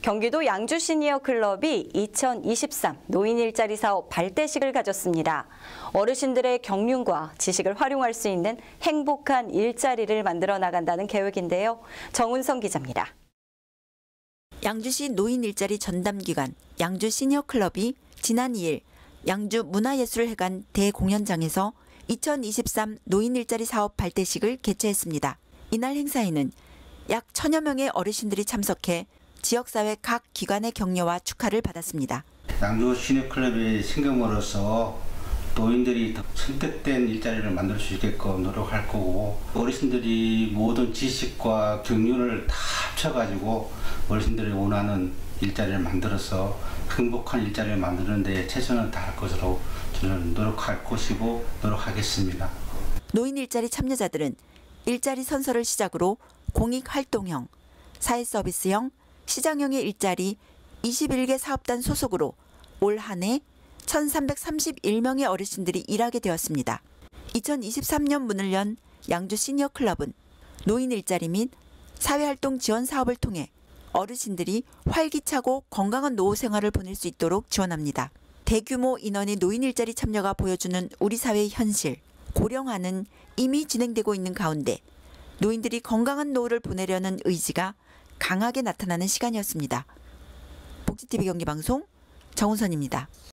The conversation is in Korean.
경기도 양주 시니어 클럽이 2023 노인 일자리 사업 발대식을 가졌습니다. 어르신들의 경륜과 지식을 활용할 수 있는 행복한 일자리를 만들어 나간다는 계획인데요. 정은성 기자입니다. 양주시 노인 일자리 전담기관 양주 시니어 클럽이 지난 2일 양주 문화예술회관 대공연장에서 2023 노인 일자리 사업 발대식을 개최했습니다. 이날 행사에는 약 1000여 명의 어르신들이 참석해 지역사회 각 기관의 격려와 축하를 받았습니다. 양주 시니어클럽의 신경으로서 노인들이 더 선택된 일자리를 만들 수 있게끔 노력할 거고, 어르신들이 모든 지식과 경륜을 다 합쳐가지고 어르신들이 원하는 일자리를 만들어서 행복한 일자리를 만드는 데 최선을 다할 것으로 저는 노력할 것이고 노력하겠습니다. 노인 일자리 참여자들은 일자리 선서를 시작으로 공익활동형, 사회서비스형, 시장형의 일자리 21개 사업단 소속으로 올 한 해 1,331명의 어르신들이 일하게 되었습니다. 2023년 문을 연 양주 시니어 클럽은 노인 일자리 및 사회활동 지원 사업을 통해 어르신들이 활기차고 건강한 노후 생활을 보낼 수 있도록 지원합니다. 대규모 인원의 노인 일자리 참여가 보여주는 우리 사회의 현실, 고령화는 이미 진행되고 있는 가운데 노인들이 건강한 노후를 보내려는 의지가 강하게 나타나는 시간이었습니다. 복지TV 경기방송 정은선입니다.